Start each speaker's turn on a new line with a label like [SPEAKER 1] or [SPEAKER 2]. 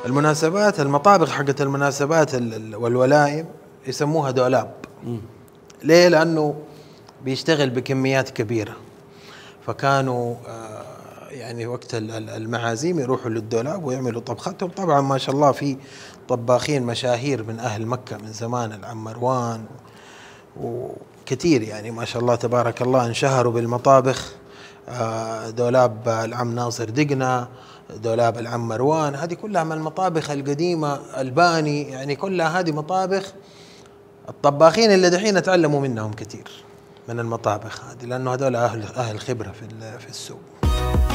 [SPEAKER 1] المناسبات، المطابخ حقت المناسبات والولائم يسموها دولاب. ليه؟ لأنه بيشتغل بكميات كبيرة، فكانوا يعني وقت المعازيم يروحوا للدولاب ويعملوا طبختهم. طبعا ما شاء الله في طباخين مشاهير من أهل مكة من زمان، العم مروان وكثير يعني ما شاء الله تبارك الله انشهروا بالمطابخ. دولاب العم ناصر دقنة، دولاب العم مروان، هذه كلها من المطابخ القديمة. الباني، يعني كلها هذه مطابخ الطباخين اللي دحين اتعلموا منهم كثير من المطابخ هذه، لأنه هذول أهل خبرة في السوق.